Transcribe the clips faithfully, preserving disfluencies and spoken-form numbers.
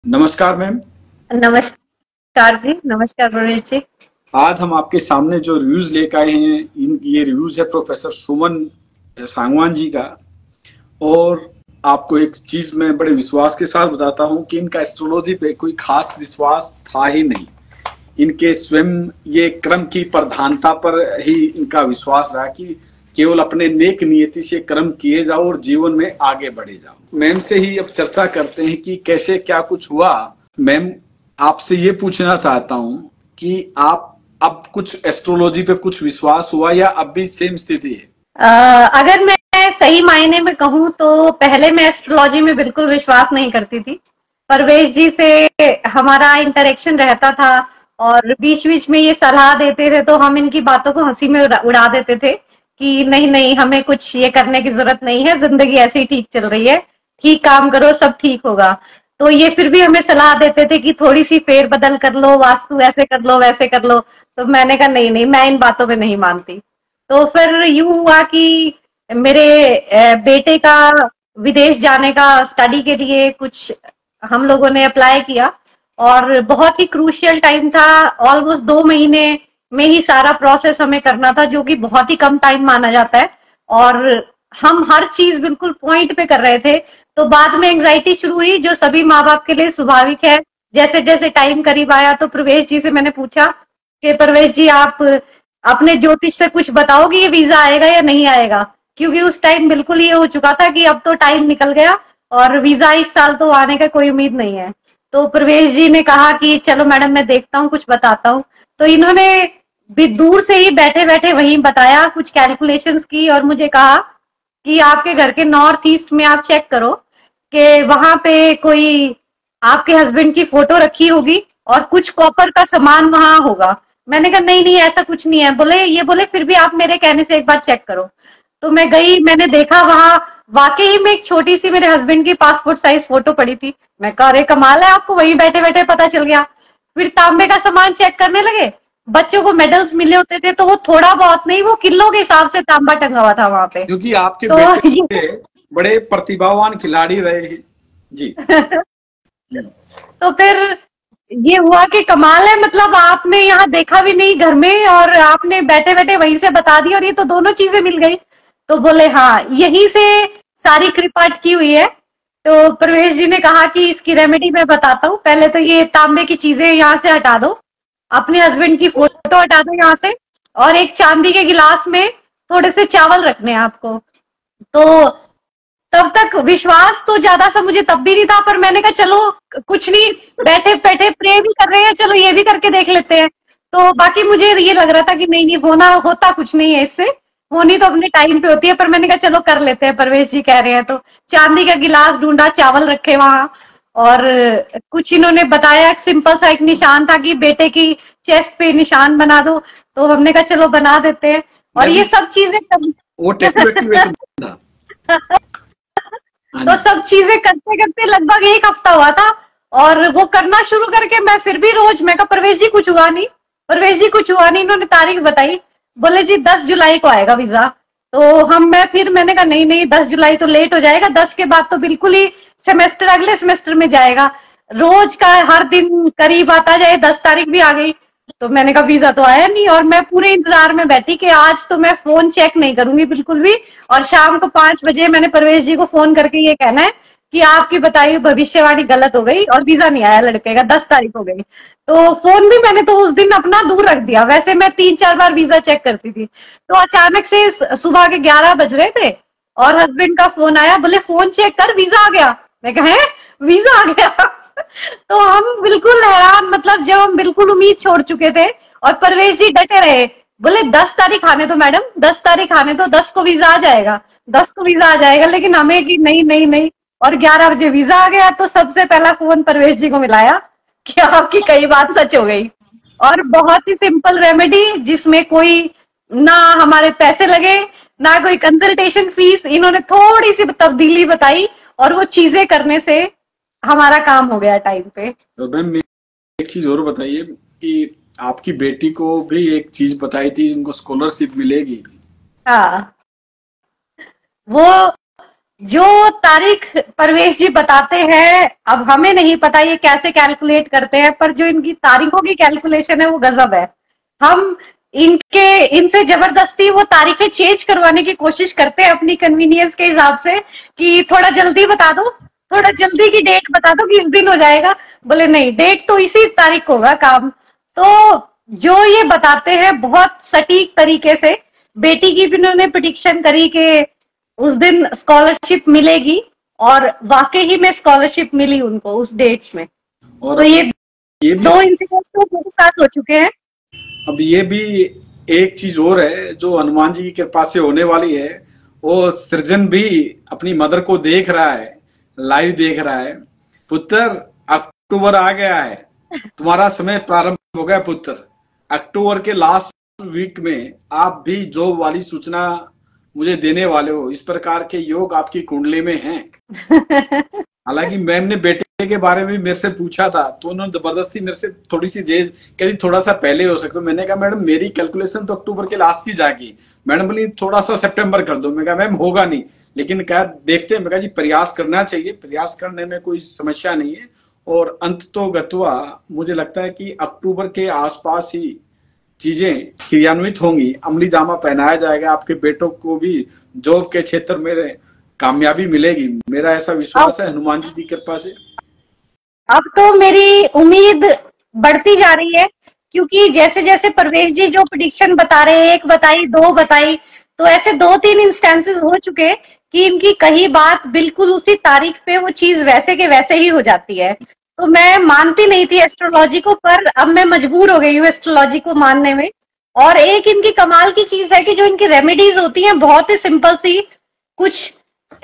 नमस्कार मैम। नमस्कार जी। नमस्कार प्रवेश जी। आज हम आपके सामने जो रिव्यूज लेकर आए हैं, इन ये रिव्यूज है प्रोफेसर सुमन सांगवान जी का। और आपको एक चीज मैं बड़े विश्वास के साथ बताता हूं कि इनका एस्ट्रोलॉजी पे कोई खास विश्वास था ही नहीं। इनके स्वयं ये क्रम की प्रधानता पर ही इनका विश्वास रहा कि केवल अपने नेक नियति से कर्म किए जाओ और जीवन में आगे बढ़े जाओ। मैम से ही अब चर्चा करते हैं कि कैसे क्या कुछ हुआ। मैम, आपसे ये पूछना चाहता हूं कि आप अब कुछ एस्ट्रोलॉजी पे कुछ विश्वास हुआ या अब भी सेम स्थिति है? अ, अगर मैं सही मायने में कहूँ तो पहले मैं एस्ट्रोलॉजी में बिल्कुल विश्वास नहीं करती थी। परवेश जी से हमारा इंटरेक्शन रहता था और बीच बीच में ये सलाह देते थे तो हम इनकी बातों को हंसी में उड़ा उड़ा देते थे कि नहीं नहीं, हमें कुछ ये करने की जरूरत नहीं है, जिंदगी ऐसे ही ठीक चल रही है, ठीक काम करो सब ठीक होगा। तो ये फिर भी हमें सलाह देते थे कि थोड़ी सी फेर बदल कर लो, वास्तु ऐसे कर लो वैसे कर लो। तो मैंने कहा नहीं नहीं, मैं इन बातों में नहीं मानती। तो फिर यूं हुआ कि मेरे अ, बेटे का विदेश जाने का स्टडी के लिए कुछ हम लोगों ने अप्लाई किया और बहुत ही क्रूशियल टाइम था। ऑलमोस्ट दो महीने में ही सारा प्रोसेस हमें करना था, जो कि बहुत ही कम टाइम माना जाता है। और हम हर चीज बिल्कुल पॉइंट पे कर रहे थे। तो बाद में एंग्जाइटी शुरू हुई, जो सभी माँ बाप के लिए स्वाभाविक है। जैसे जैसे टाइम करीब आया तो प्रवेश जी से मैंने पूछा कि प्रवेश जी, आप अपने ज्योतिष से कुछ बताओ कि ये वीजा आएगा या नहीं आएगा, क्योंकि उस टाइम बिल्कुल ये हो चुका था कि अब तो टाइम निकल गया और वीजा इस साल तो आने का कोई उम्मीद नहीं है। तो प्रवेश जी ने कहा कि चलो मैडम, मैं देखता हूँ, कुछ बताता हूँ। तो इन्होंने भी दूर से ही बैठे बैठे वहीं बताया, कुछ कैलकुलेशंस की और मुझे कहा कि आपके घर के नॉर्थ ईस्ट में आप चेक करो कि वहां पे कोई आपके हस्बैंड की फोटो रखी होगी और कुछ कॉपर का सामान वहां होगा। मैंने कहा नहीं नहीं, ऐसा कुछ नहीं है। बोले ये बोले फिर भी आप मेरे कहने से एक बार चेक करो। तो मैं गई, मैंने देखा वहां वाकई ही में एक छोटी सी मेरे हस्बैंड की पासपोर्ट साइज फोटो पड़ी थी। मैं कहा अरे कमाल है, आपको वहीं बैठे बैठे पता चल गया। फिर तांबे का सामान चेक करने लगे। बच्चों को मेडल्स मिले होते थे तो वो थोड़ा बहुत नहीं, वो किलो के हिसाब से तांबा टंगा हुआ था वहां पे। क्योंकि आपके तो बेटे ये बड़े प्रतिभावान खिलाड़ी रहे हैं जी। हम्म। तो फिर ये हुआ कि कमाल है, मतलब आपने यहाँ देखा भी नहीं घर में और आपने बैठे बैठे वहीं से बता दिया और ये तो दोनों चीजें मिल गई। तो बोले हाँ, यहीं से सारी कृपा अटकी हुई है। तो प्रवेश जी ने कहा कि इसकी रेमेडी मैं बताता हूँ। पहले तो ये तांबे की चीजें यहाँ से हटा दो, अपने हस्बैंड की फोटो हटा दो यहाँ से, और एक चांदी के गिलास में थोड़े से चावल रखने हैं आपको। तो तब तक विश्वास तो ज्यादा सा मुझे तब भी नहीं था, पर मैंने कहा चलो कुछ नहीं, बैठे बैठे प्रे भी कर रहे हैं, चलो ये भी करके देख लेते हैं। तो बाकी मुझे ये लग रहा था कि नहीं नहीं, होना होता कुछ नहीं है इससे, होनी तो अपने टाइम पे होती है। पर मैंने कहा चलो कर लेते हैं, परवेश जी कह रहे हैं तो। चांदी का गिलास ढूंढा, चावल रखे वहां, और कुछ इन्होंने बताया, एक सिंपल सा एक निशान था कि बेटे की चेस्ट पे निशान बना दो। तो हमने कहा चलो बना देते हैं। और मैं ये भी सब चीजें कर... वो टैटू वैटू वैसे था। हाँ तो जी। सब चीजें करते करते लगभग एक हफ्ता हुआ था। और वो करना शुरू करके मैं फिर भी रोज, मैं कहा प्रवेश जी कुछ हुआ नहीं, प्रवेश जी कुछ हुआ नहीं। इन्होंने तारीख बताई, बोले जी दस जुलाई को आएगा वीजा। तो हम मैं फिर मैंने कहा नहीं नहीं, दस जुलाई तो लेट हो जाएगा, दस के बाद तो बिल्कुल ही सेमेस्टर अगले सेमेस्टर में जाएगा। रोज का हर दिन करीब आता जाए, दस तारीख भी आ गई। तो मैंने कहा वीजा तो आया नहीं, और मैं पूरे इंतजार में बैठी कि आज तो मैं फोन चेक नहीं करूंगी बिल्कुल भी। और शाम को पांच बजे मैंने परवेश जी को फोन करके ये कहना है कि आपकी बताई हुई भविष्यवाणी गलत हो गई और वीजा नहीं आया लड़के का, दस तारीख हो गई। तो फोन भी मैंने तो उस दिन अपना दूर रख दिया। वैसे मैं तीन चार बार वीजा चेक करती थी। तो अचानक से सुबह के ग्यारह बज रहे थे और हस्बैंड का फोन आया, बोले फोन चेक कर वीजा आ गया। मैं कहा है, वीजा आ गया? तो हम बिल्कुल हैरान, मतलब जब हम बिल्कुल उम्मीद छोड़ चुके थे। और परवेश जी डटे रहे, बोले दस तारीख आने दो मैडम, दस तारीख आने दो, दस को वीजा आ जाएगा, दस को वीजा आ जाएगा। लेकिन हमें कि नहीं नहीं नहीं। और ग्यारह बजे वीजा आ गया। तो सबसे पहला फोन परवेश जी को मिलाया कि आपकी कई बात सच हो गई। और बहुत ही सिंपल रेमेडी, जिसमें कोई ना हमारे पैसे लगे, ना कोई कंसल्टेशन फीस, इन्होंने थोड़ी सी तब्दीली बताई और वो चीजें करने से हमारा काम हो गया टाइम पे। तो मैम एक चीज और बताइए कि आपकी बेटी को भी एक चीज बताई थी, उनको स्कॉलरशिप मिलेगी। हाँ, वो जो तारीख परवेश जी बताते हैं, अब हमें नहीं पता ये कैसे कैलकुलेट करते हैं, पर जो इनकी तारीखों की कैलकुलेशन है वो गजब है। हम इनके इनसे जबरदस्ती वो तारीखें चेंज करवाने की कोशिश करते हैं अपनी कन्वीनियंस के हिसाब से, कि थोड़ा जल्दी बता दो, थोड़ा जल्दी की डेट बता दो कि इस दिन हो जाएगा। बोले नहीं, डेट तो इसी तारीख को होगा काम। तो जो ये बताते हैं बहुत सटीक तरीके से, बेटी की भी उन्होंने प्रिडिक्शन करी कि उस दिन स्कॉलरशिप मिलेगी, और वाकई ही में स्कॉलरशिप मिली उनको उस डेट्स में। और तो ये, ये दो इंसिडेंट्स तो मेरे साथ हो चुके हैं। अब ये भी एक चीज और है जो हनुमान जी की कृपा से होने वाली है। वो सृजन भी अपनी मदर को देख रहा है, लाइव देख रहा है। पुत्र, अक्टूबर आ गया है, तुम्हारा समय प्रारंभ हो गया पुत्र। अक्टूबर के लास्ट वीक में आप भी जॉब वाली सूचना मुझे देने वाले हो। इस प्रकार के योग आपकी कुंडली में हैं। हालांकि मैम ने बेटे के बारे में मेरे से पूछा था, तो उन्होंने जबरदस्ती मेरे से थोड़ी सी देर कही थोड़ा सा पहले हो सकता। मैंने कहा मैडम मेरी कैलकुलेशन तो अक्टूबर के लास्ट की जाएगी। मैडम बोली थोड़ा सा सितंबर कर दो। मैं कहा मैम होगा नहीं, लेकिन क्या देखते हैं। मैं कहा जी प्रयास करना चाहिए, प्रयास करने में कोई समस्या नहीं है। और अंत तो गत्वा मुझे लगता है कि अक्टूबर के आसपास ही चीजें क्रियान्वित होंगी, अमली जामा पहनाया जाएगा। आपके बेटों को भी जॉब के क्षेत्र में कामयाबी मिलेगी, मेरा ऐसा विश्वास है हनुमान जी की कृपा से। अब तो मेरी उम्मीद बढ़ती जा रही है, क्योंकि जैसे जैसे परवेश जी जो प्रेडिक्शन बता रहे हैं, एक बताई दो बताई, तो ऐसे दो तीन इंस्टेंसेस हो चुके कि इनकी कही बात बिल्कुल उसी तारीख पे वो चीज वैसे के वैसे ही हो जाती है। तो मैं मानती नहीं थी एस्ट्रोलॉजी को, पर अब मैं मजबूर हो गई हूँ एस्ट्रोलॉजी को मानने में। और एक इनकी कमाल की चीज है कि जो इनकी रेमेडीज होती हैं बहुत ही सिंपल सी, कुछ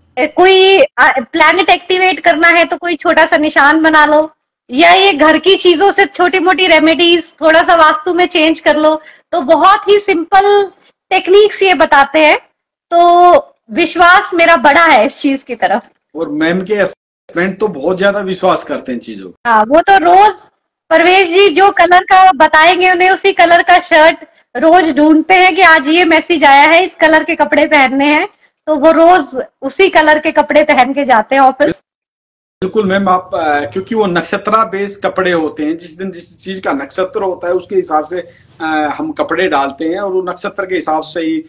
कोई प्लैनेट एक्टिवेट करना है तो कोई छोटा सा निशान बना लो, या ये घर की चीजों से छोटी मोटी रेमेडीज थोड़ा सा वास्तु में चेंज कर लो। तो बहुत ही सिंपल टेक्निक्स ये बताते हैं। तो विश्वास मेरा बड़ा है इस चीज की तरफ। और मैम के फ्रेंड तो बहुत ज्यादा विश्वास करते हैं चीजों। हाँ, वो तो रोज परवेश जी जो कलर का बताएंगे उन्हें उसी कलर का शर्ट रोज ढूंढते हैं कि आज ये मैसेज आया है, इस कलर के कपड़े पहनने हैं, तो वो रोज उसी कलर के कपड़े पहन के जाते हैं ऑफिस। बिल्कुल मैम, आप क्योंकि वो नक्षत्रा बेस्ड कपड़े होते हैं, जिस दिन जिस चीज का नक्षत्र होता है उसके हिसाब से हम कपड़े डालते हैं और वो नक्षत्र के हिसाब से ही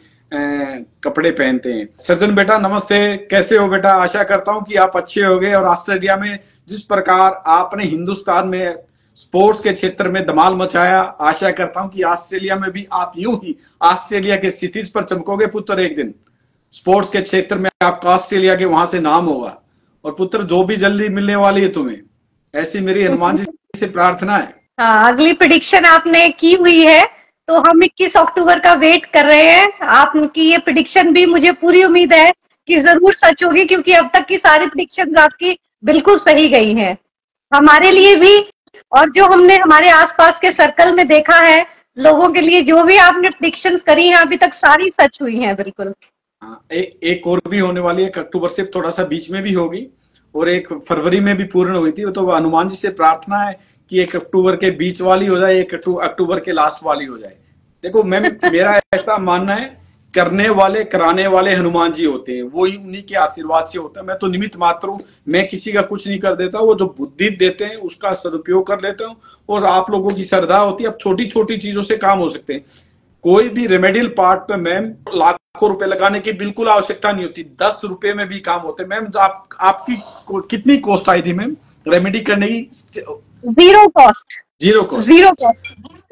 कपड़े पहनते हैं। सृजन बेटा नमस्ते, कैसे हो बेटा? आशा करता हूं कि आप अच्छे होंगे। और ऑस्ट्रेलिया में जिस प्रकार आपने हिंदुस्तान में स्पोर्ट्स के क्षेत्र में धमाल मचाया, आशा करता हूं कि ऑस्ट्रेलिया में भी आप यूं ही ऑस्ट्रेलिया के क्षितिज पर चमकोगे पुत्र। एक दिन स्पोर्ट्स के क्षेत्र में आपका ऑस्ट्रेलिया के वहां से नाम होगा। और पुत्र जो भी जल्दी मिलने वाली है तुम्हें, ऐसी मेरी हनुमान जी से प्रार्थना है। हाँ, अगली प्रेडिक्शन आपने की हुई है तो हम इक्कीस अक्टूबर का वेट कर रहे हैं। आपकी ये प्रेडिक्शन भी मुझे पूरी उम्मीद है कि जरूर सच होगी, क्योंकि अब तक की सारी प्रेडिक्शंस आपकी बिल्कुल सही गई हैं हमारे लिए भी, और जो हमने हमारे आसपास के सर्कल में देखा है लोगों के लिए, जो भी आपने प्रेडिक्शंस करी हैं अभी तक सारी सच हुई हैं बिल्कुल। ए, एक और भी होने वाली है, अक्टूबर से थोड़ा सा बीच में भी होगी और एक फरवरी में भी पूर्ण हुई थी। तो हनुमान जी से प्रार्थना है कि एक अक्टूबर के बीच वाली हो जाए, एक अक्टूबर के लास्ट वाली हो जाए। देखो मैम, मेरा ऐसा मानना है करने वाले कराने वाले हनुमान जी होते हैं, वो ही उन्हीं के आशीर्वाद से होता है। मैं तो निमित्त मात्र हूँ, मैं किसी का कुछ नहीं कर देता। वो जो बुद्धि देते हैं उसका सदुपयोग कर लेता हूँ और आप लोगों की श्रद्धा होती है। अब छोटी छोटी चीजों से काम हो सकते हैं। कोई भी रेमेडियल पार्ट पे मैम लाखों रुपए लगाने की बिल्कुल आवश्यकता नहीं होती, दस रुपए में भी काम होते। मैम आप, आपकी कितनी कॉस्ट आई थी मैम रेमेडी करने की? Zero cost. Zero cost zero cost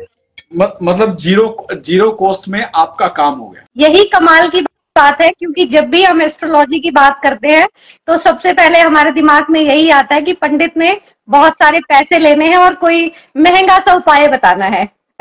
मतलब जीरो जीरो कॉस्ट में आपका काम हो गया। यही कमाल की बात है, क्योंकि जब भी हम एस्ट्रोलॉजी की बात करते हैं तो सबसे पहले हमारे दिमाग में यही आता है कि पंडित ने बहुत सारे पैसे लेने हैं और कोई महंगा सा उपाय बताना है।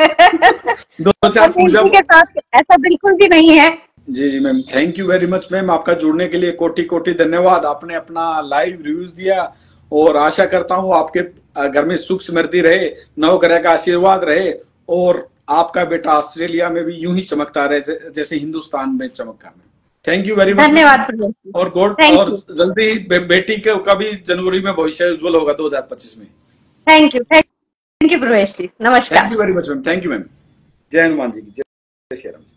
दो चार पूजा के साथ ऐसा बिल्कुल भी नहीं है। जी जी ma'am, thank you very much ma'am, आपका जुड़ने के लिए कोटि कोटि धन्यवाद। आपने अपना लाइव रिव्यूज दिया और आशा करता हूँ आपके घर में सुख समृद्धि रहे, नवग्रह का आशीर्वाद रहे और आपका बेटा ऑस्ट्रेलिया में भी यूं ही चमकता रहे जैसे हिंदुस्तान में चमका। थैंक यू वेरी मच, धन्यवाद। और गॉड और जल्दी बेटी के का भी जनवरी में भविष्य उज्जवल होगा दो हजार पच्चीस में। Thank you thank you Pravesh ji, नमस्कार। Thank you very much ma'am, thank you ma'am. जय हनुमान जी की जय, श्री राम।